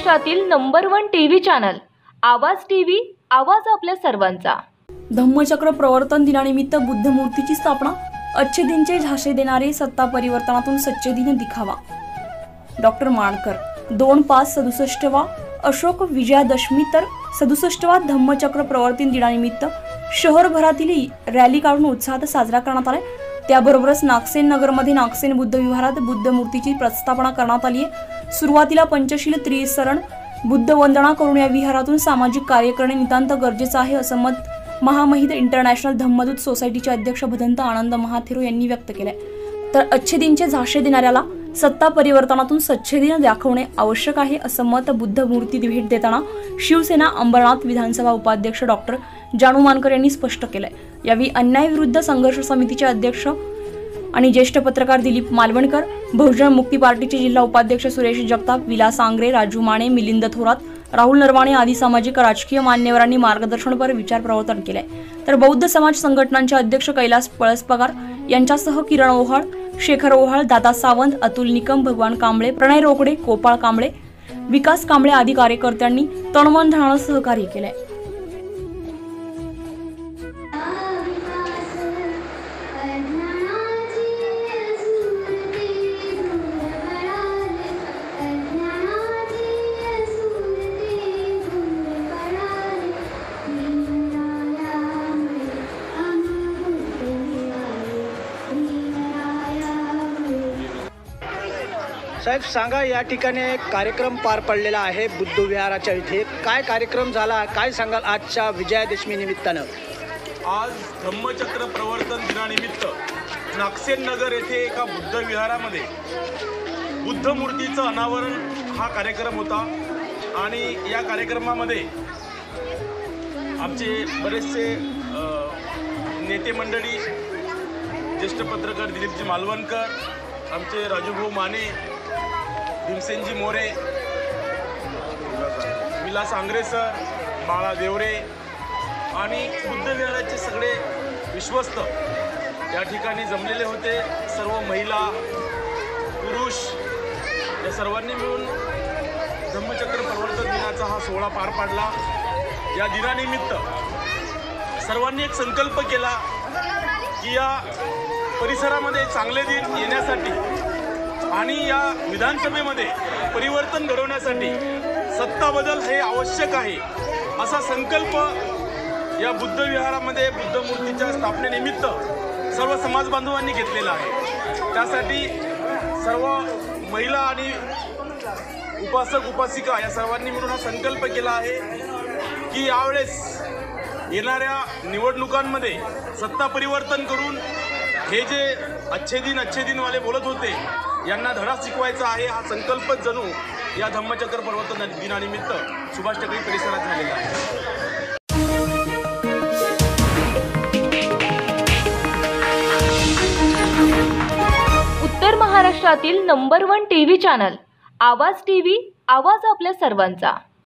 महाराष्ट्रातील number 1 TV channel Awaaz TV, आवाज आपल्या सर्वांचा। धम्मचक्र प्रवर्तन दिनानिमित्त बुद्धमूर्तीची स्थापना, अच्छे दिनचे झासे देणारे सत्ता परिवर्तनातून सच्चे दिन दिखावा। डॉक्टर माणकर 2/5/67 अशोक विजयादशमी तर 67वा धम्मचक्र प्रवर्तन दिनानिमित्त शहरभरातील रॅली काढून उत्साहात साजरा करण्यात आला। त्याबरोबरच नागसेन नगरमध्ये नागसेन बुद्ध विहारात बुद्ध मूर्तीची प्रतिष्ठापना करण्यात आली आहे। सुरुवातीला पंचशील त्रिसरण बुद्ध वंदना करून या विहारातून सामाजिक कार्य करणे नितांत गरजेचे आहे असं मत महामहित इंटरनॅशनल धम्मदूत सोसायटीचे अध्यक्ष भदंत आनंद महाथेरो यांनी व्यक्त केले। तर अच्छे दिनचे झासे देणाऱ्याला सत्ता परिवर्तनातून सच्चे दिन दाखवणे आवश्यक आहे असं मत बुद्ध मूर्ती भेट देताना शिवसेना अंबरनाथ विधानसभा उपाध्यक्ष डॉक्टर जानू मानकर यांनी स्पष्ट केले। यावेळी अन्याय विरुद्ध संघर्ष समितीचे अध्यक्ष आणि ज्येष्ठ पत्रकार दिलीप मालवणकर, बहुजन मुक्ती पार्टीचे जिल्हा उपाध्यक्ष सुरेश जगताप, विलास आंग्रे, राजू माने, मिलिंद थोरात, राहुल नरवाणे आदी सामाजिक राजकीय मान्यवरांनी मार्गदर्शनपर विचार प्रवर्तन केले। तर बौद्ध समाज संघटनांचे अध्यक्ष कैलास पळसपगार यांच्यासह किरण ओहाळ, शेखर ओहाळ, दादा सावंत, अतुल निकम, भगवान कांबळे, प्रणय रोकडे, गोपाळ कांबळे, विकास कांबळे आदी कार्यकर्त्यांनी तनमन धनाने सहकार्य केले। साहेब सांगा, या ठिकाणी एक कार्यक्रम पार पडलेला आहे बुद्ध विहाराच्या इथे। काय कार्यक्रम झाला, काय सांगाल आजच्या विजयादशमी निमित्तानं? आज धम्मचक्र प्रवर्तन दिनानिमित्त नागसेन नगर येथे एका बुद्ध विहारामध्ये बुद्ध मूर्तीचं अनावरण हा कार्यक्रम होता आणि या कार्यक्रमामध्ये आमचे बरेचसे नेते मंडळी, ज्येष्ठ पत्रकार दिलीपजी मालवणकर, आमचे राजूभाऊ माने, भीमसेनजी मोरे, विलास आंग्रे सर, बाळा देवरे आणि बुद्ध विहाराचे सगळे विश्वस्त या ठिकाणी जमलेले होते। सर्व महिला, पुरुष या सर्वांनी मिळून धम्मचक्र प्रवर्तन दिनाचा हा सोहळा पार पाडला। या दिनानिमित्त सर्वांनी एक संकल्प केला की या परिसरामध्ये चांगले दिन येण्यासाठी आणि या विधानसभेमध्ये परिवर्तन घडवण्यासाठी सत्ता बदल हे आवश्यक आहे असा संकल्प या बुद्ध विहारामध्ये बुद्ध मूर्तीच्या स्थापनेनिमित्त सर्व समाज बांधवांनी घेतलेला आहे। त्यासाठी सर्व महिला आणि उपासक उपासिका या सर्वांनी मिळून हा संकल्प केला आहे की यावेळेस येणाऱ्या निवडणुकांमध्ये सत्ता परिवर्तन करून हे जे अच्छे दिन वाले बोलत होते यांना धडा शिकवायचा आहे। हा संकल्प जणू या धम्मचक्र प्रवर्तन दिनानिमित्त सुभाष टेकडी परिसरात झालेला आहे। उत्तर महाराष्ट्रातील number 1 TV channel Awaaz TV, आवाज आपल्या सर्वांचा।